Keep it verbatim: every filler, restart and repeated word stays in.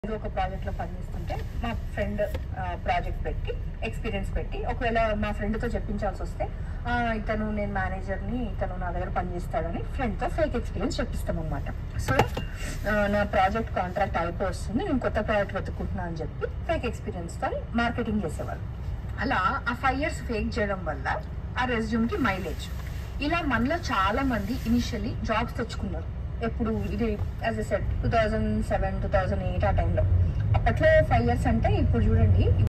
ఏదో ఒక ప్రాజెక్ట్ లో పనిచేస్తుంటే మా ఫ్రెండ్ ప్రాజెక్ట్ పెట్టి ఎక్స్పీరియన్స్ పెట్టి ఒకవేళ మా ఫ్రెండ్ తో చెప్పించాల్సి వస్తే ఇతను నేను మేనేజర్ ని ఇతను నా దగ్గర పనిచేస్తాడని ఫ్రెండ్ తో ఫేక్ ఎక్స్పీరియన్స్ చెప్పిస్తాం అనమాట. సో నా ప్రాజెక్ట్ కాంట్రాక్ట్ అయిపోయి వస్తుంది, నేను కొత్త ప్రాజెక్ట్ వెతుక్కుంటున్నా అని చెప్పి ఫేక్ ఎక్స్పీరియన్స్ తో మార్కెటింగ్ చేసేవాళ్ళు. అలా ఆ ఫైవ్ ఇయర్స్ ఫేక్ చేయడం వల్ల ఆ రెజ్యూమ్ కి మైలేజ్. ఇలా మనలో చాలా మంది ఇనిషియల్లీ జాబ్స్ తెచ్చుకున్నారు. ఎప్పుడు ఇది as a set two thousand seven two thousand eight ఆ టైంలో. అప్పట్లో ఫైవ్ ఇయర్స్ అంటే ఇప్పుడు చూడండి